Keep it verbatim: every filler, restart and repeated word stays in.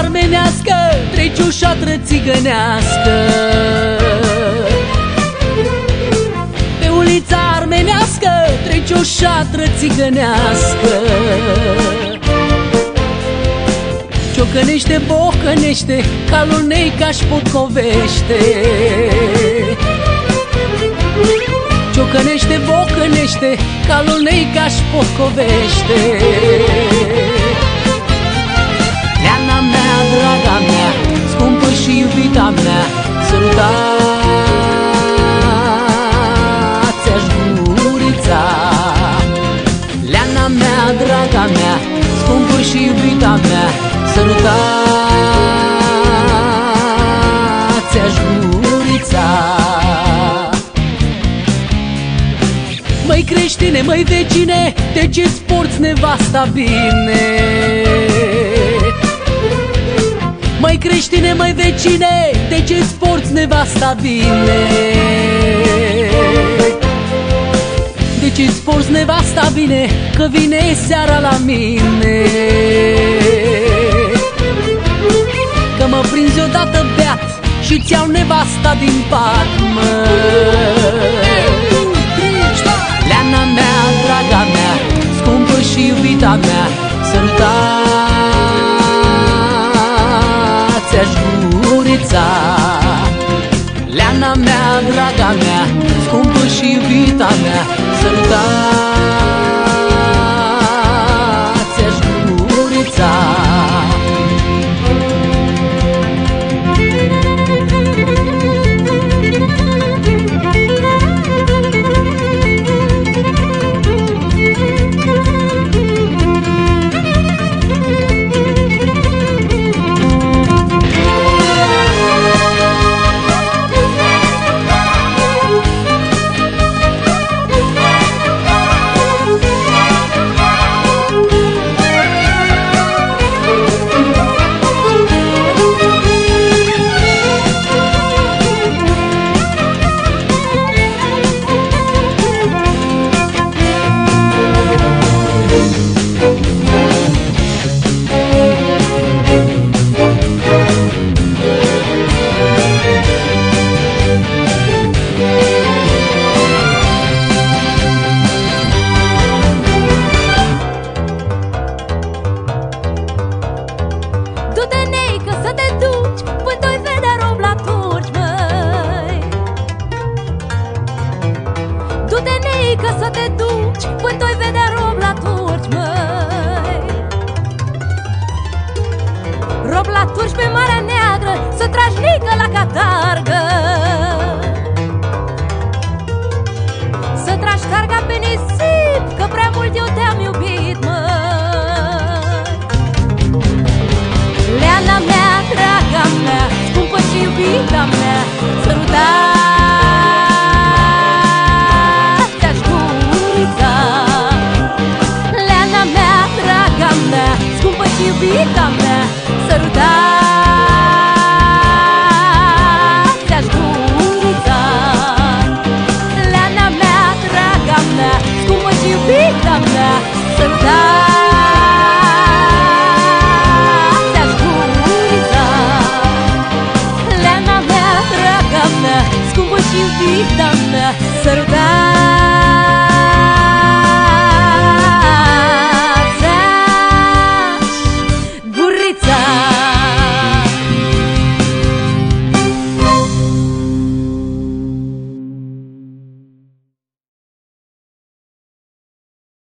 armenească trece o șatră țigănească. Pe ulița armenească trece o șatră țigănească. Ciocănește, bocănește, calul neica-și potcovește. Ciocănește, bocănește, calul neica-și potcovește. Leana mea, draga mea, scumpă și iubita mea, sărutați-aș gurița. Leana mea, draga mea, scumpă și iubita mea, sărutați-aș gurița. Măi creștine, măi vecine, de ce-ți porți nevasta bine? Măi creștine, măi vecine, de ce-ți porți nevasta bine? De ce-ți porți nevasta bine, că vine seara la mine? Că mă prinzi odată beat și-ți iau nevasta din pat, măi. Leana mea, draga mea, scumpă și iubita mea, sărutați-aș gurița. Leana mea, draga mea, scumpă și iubita mea, sărutați-aș gurița. Că să te duci până-i vedea rob la turci, măi. Rob la turci pe Marea Neagră, să tragi nică la catargă. Să tragi carga pe nisip, că prea mult eu te-am iubit, măi. Leana mea, draga mea, scumpă și iubita mea, sărutați iubita mea, sărutat.